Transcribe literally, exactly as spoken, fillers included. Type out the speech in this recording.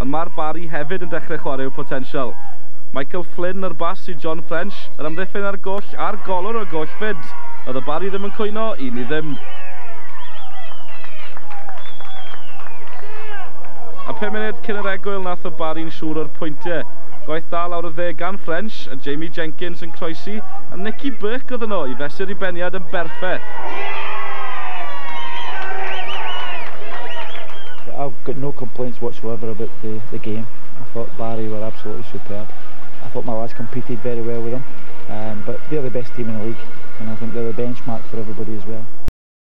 ond mae'r Barry hefyd yn dechrau chwarae o potensial. Michael Flynn ar bas i John French, yr amddiffyn ar goll a'r golwr o goll fyd. Oedd y Barry ddim yn cwyno, un i ddim. A pum munud cyn yr egwyl nath y Barry'n siŵr o'r pwyntiau. Gwaith da lawr y dde gan French, a Jamie Jenkins yn croesi, a Nicky Burke oedd yno i fesur i beniad yn berffaith. I've got no complaints whatsoever about the, the game. I thought Barry were absolutely superb. I thought my lads competed very well with them, um, but they're the best team in the league, and I think they're the benchmark for everybody as well.